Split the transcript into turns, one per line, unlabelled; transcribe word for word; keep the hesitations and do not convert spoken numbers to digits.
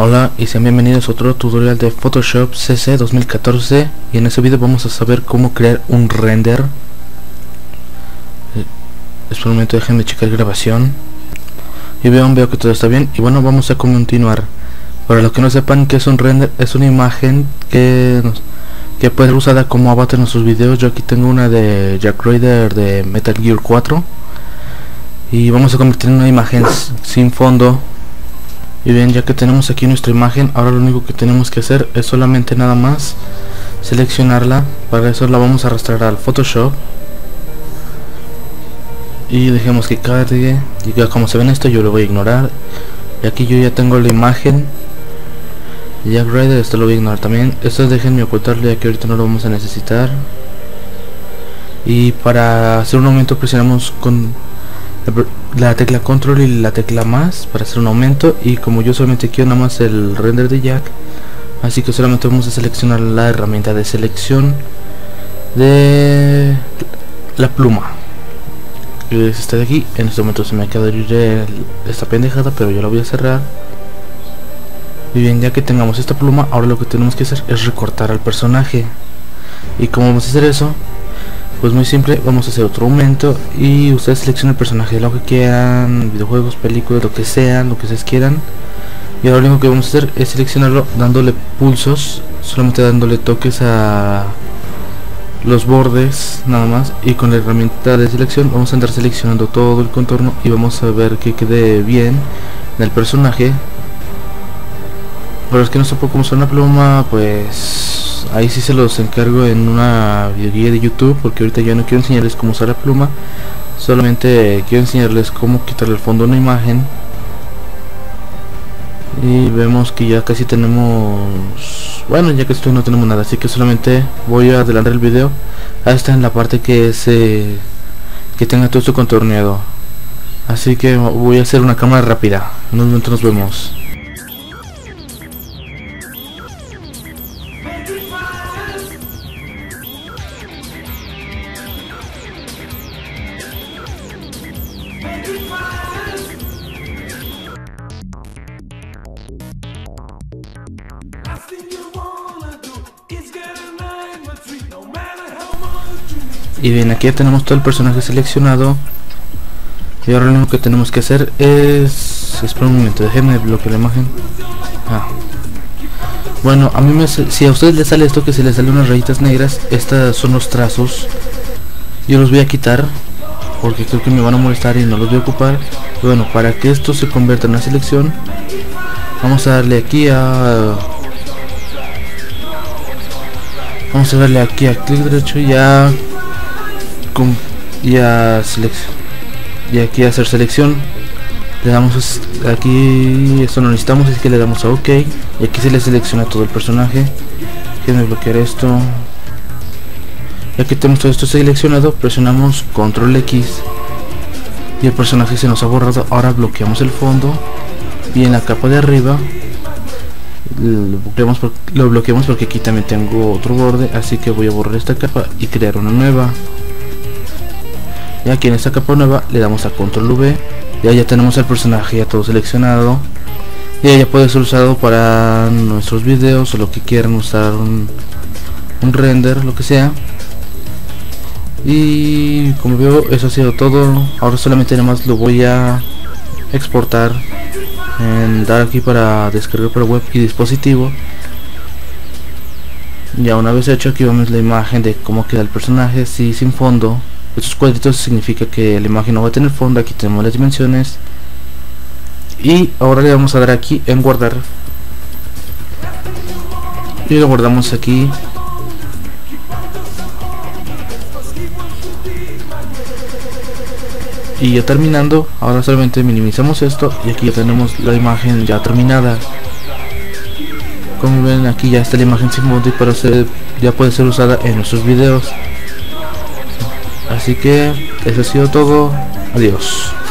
Hola y sean bienvenidos a otro tutorial de Photoshop C C dos mil catorce, y en este video vamos a saber cómo crear un render. eh, Es por un momento, déjenme checar grabación y vean, veo que todo está bien. Y bueno, vamos a continuar. Para los que no sepan qué es un render, es una imagen que, nos, que puede ser usada como avatar en nuestros videos. Yo aquí tengo una de Jack Ryder de Metal Gear cuatro y vamos a convertir en una imagen sin fondo. Y bien, ya que tenemos aquí nuestra imagen, ahora lo único que tenemos que hacer es solamente nada más seleccionarla. Para eso la vamos a arrastrar al Photoshop y dejemos que cargue. Y ya como se ven esto, yo lo voy a ignorar. Y aquí yo ya tengo la imagen Jack Ryder, esto lo voy a ignorar también. Esto déjenme ocultarlo ya que ahorita no lo vamos a necesitar. Y para hacer un aumento presionamos con la tecla control y la tecla más para hacer un aumento. Y como yo solamente quiero nada más el render de Jack, así que solamente vamos a seleccionar la herramienta de selección de la pluma, que es esta de aquí. En este momento se me acaba de abrir esta pendejada, pero yo la voy a cerrar. Y bien, ya que tengamos esta pluma, ahora lo que tenemos que hacer es recortar al personaje. ¿Y cómo vamos a hacer eso? Pues muy simple, vamos a hacer otro aumento y ustedes seleccionan el personaje de lo que quieran, videojuegos, películas, lo que sean, lo que ustedes quieran. Y ahora lo único que vamos a hacer es seleccionarlo dándole pulsos, solamente dándole toques a los bordes nada más. Y con la herramienta de selección vamos a andar seleccionando todo el contorno y vamos a ver que quede bien en el personaje. Pero es que no sé cómo usar una pluma, pues ahí sí se los encargo en una videoguía de YouTube, porque ahorita yo no quiero enseñarles cómo usar la pluma, solamente quiero enseñarles cómo quitarle el fondo a una imagen. Y vemos que ya casi tenemos, bueno, ya que esto no tenemos nada, así que solamente voy a adelantar el video hasta en la parte que es eh, que tenga todo esto contorneado. Así que voy a hacer una cámara rápida. En un momento nos vemos. Y bien, aquí ya tenemos todo el personaje seleccionado. Y ahora lo único que tenemos que hacer es... Espera un momento, déjenme bloquear la imagen. Ah. Bueno, a mí me... Si a ustedes les sale esto que se les sale unas rayitas negras, estas son los trazos. Yo los voy a quitar porque creo que me van a molestar y no los voy a ocupar. Y bueno, para que esto se convierta en una selección, vamos a darle aquí a... Vamos a darle aquí a clic derecho y ya... Con, y a selección y aquí a hacer selección le damos aquí, esto no necesitamos, así que le damos a OK y aquí se le selecciona todo el personaje. Déjenme bloquear esto. Ya que tenemos todo esto seleccionado, presionamos control X y el personaje se nos ha borrado. Ahora bloqueamos el fondo y en la capa de arriba lo bloqueamos, por, lo bloqueamos porque aquí también tengo otro borde, así que voy a borrar esta capa y crear una nueva. Y aquí en esta capa nueva le damos a control V. Ya ya tenemos el personaje ya todo seleccionado. Y ya puede ser usado para nuestros videos o lo que quieran usar, un, un render, lo que sea. Y como veo, eso ha sido todo. Ahora solamente nada más lo voy a exportar, en dar aquí para descargar para web y dispositivo. Ya una vez hecho, aquí vemos la imagen de cómo queda el personaje, sí, sin fondo. Estos cuadritos significa que la imagen no va a tener fondo. Aquí tenemos las dimensiones y ahora le vamos a dar aquí en guardar y lo guardamos aquí. Y ya terminando, ahora solamente minimizamos esto y aquí ya tenemos la imagen ya terminada. Como ven, aquí ya está la imagen sin fondo y para ser, ya puede ser usada en nuestros videos. Así que eso ha sido todo. Adiós.